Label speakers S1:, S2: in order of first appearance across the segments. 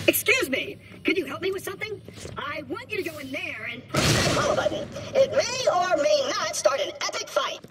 S1: Excuse me, could you help me with something? I want you to go in there and
S2: Push that follow button. It may or may not start an epic fight.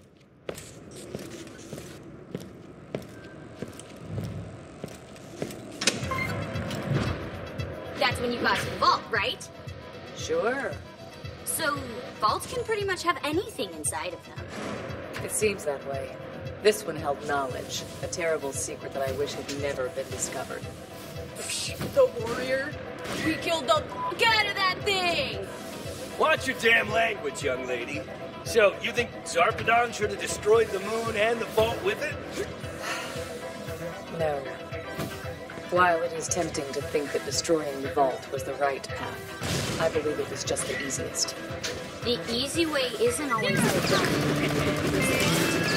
S3: That's when you got to the vault, right?
S4: Sure.
S3: So, vaults can pretty much have anything inside of them.
S4: It seems that way. This one held knowledge, a terrible secret that I wish had never been discovered.
S3: The warrior? We killed the f*** out of that thing!
S5: Watch your damn language, young lady. So, you think Zarpedon should have destroyed the moon and the vault with it?
S4: No. While it is tempting to think that destroying the vault was the right path, I believe it was just the easiest.
S3: The easy way isn't always the done.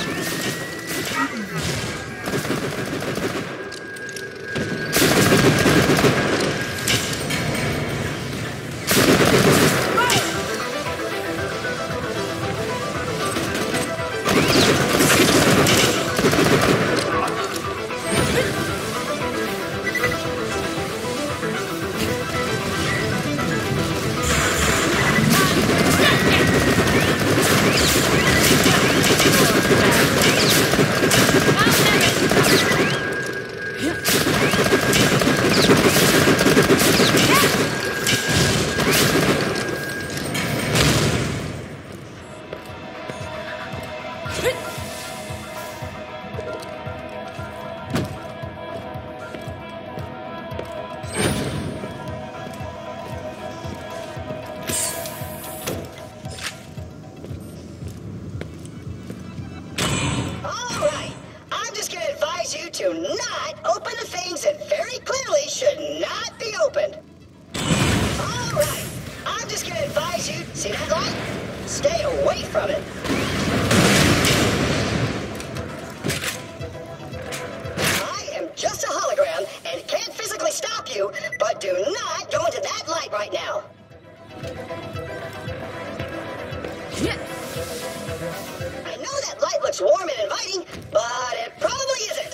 S2: To not open the things that very clearly should not be opened. All right, I'm just going to advise you, see that light? Stay away from it. I am just a hologram and can't physically stop you, but do not go into that light right now. I know that light looks warm and inviting, but it probably isn't.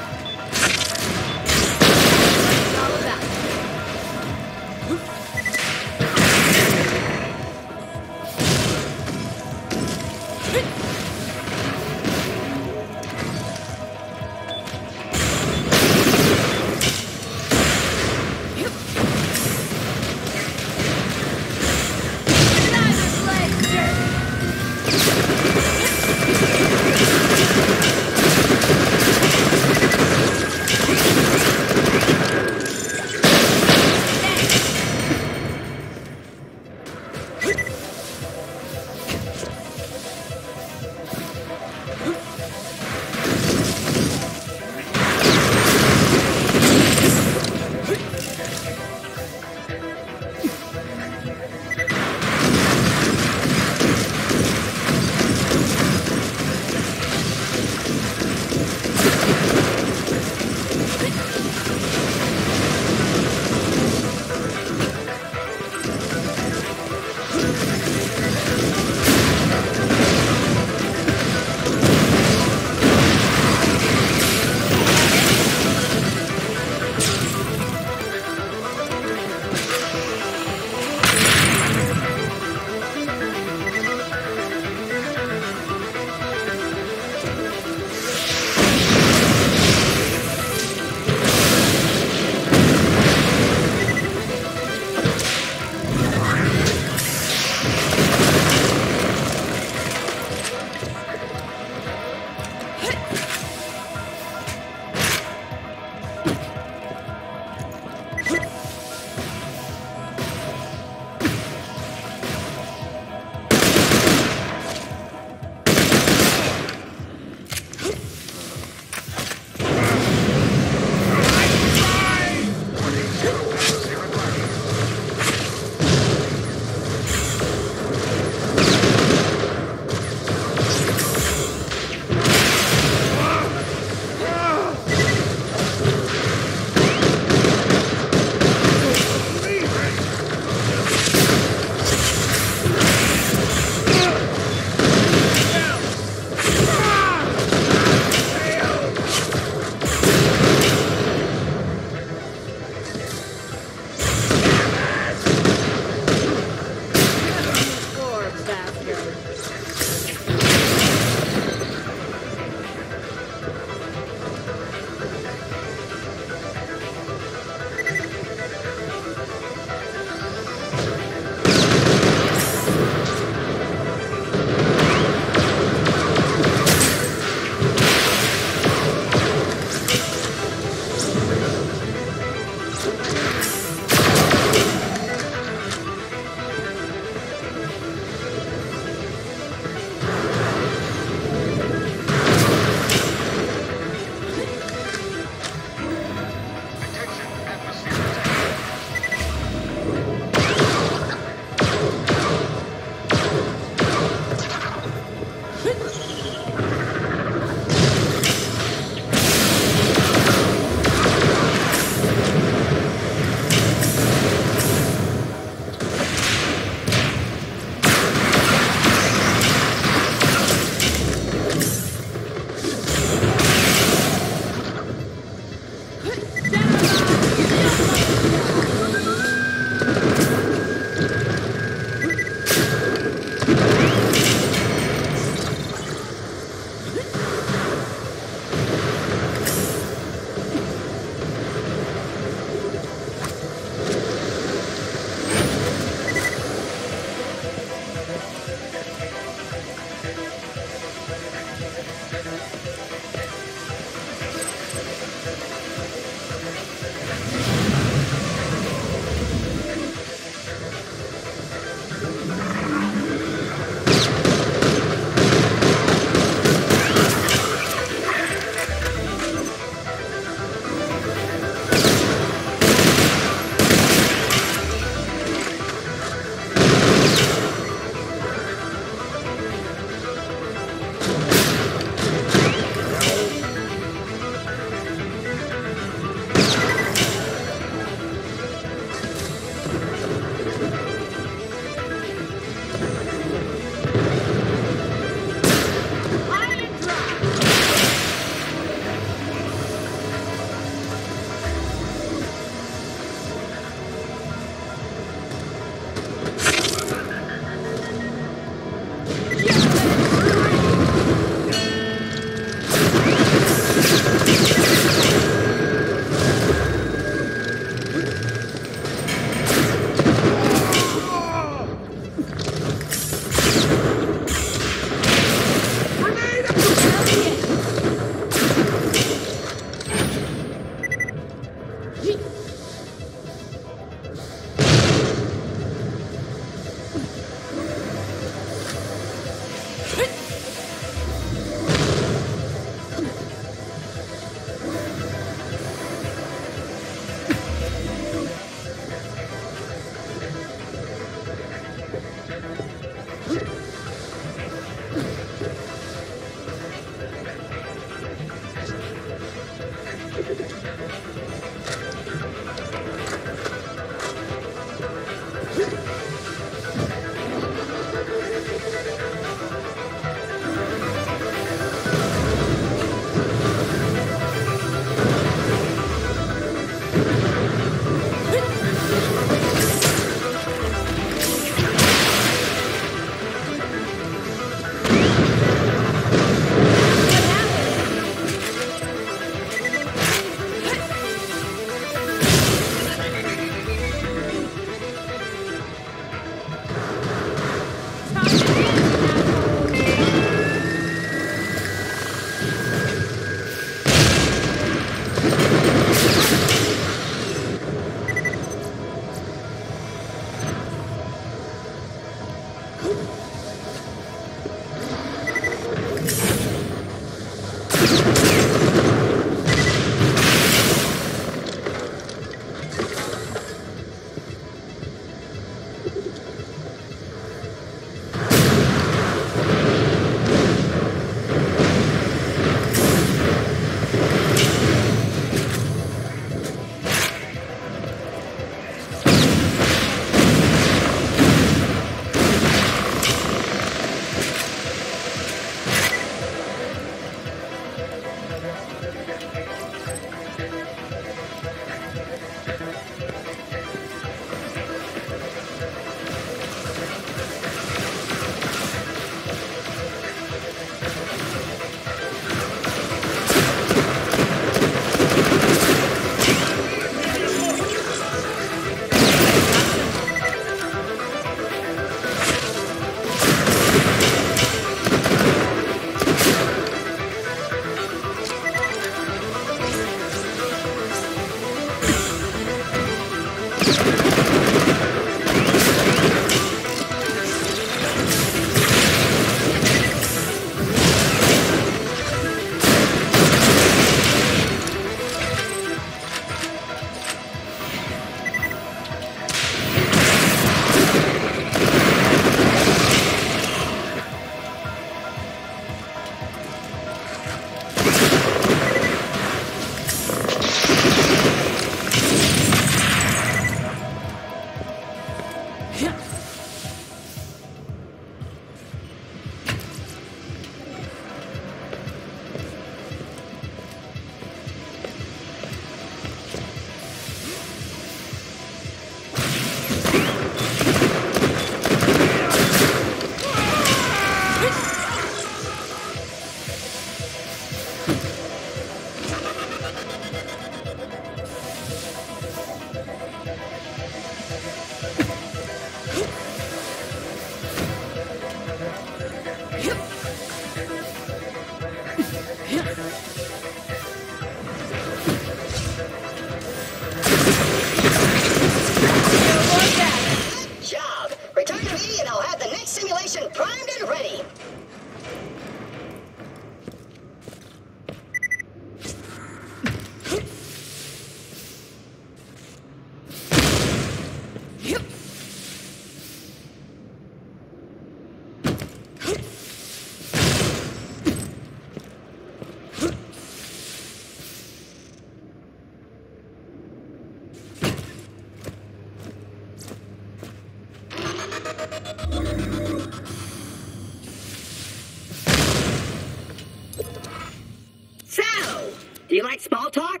S1: Do you like small talk?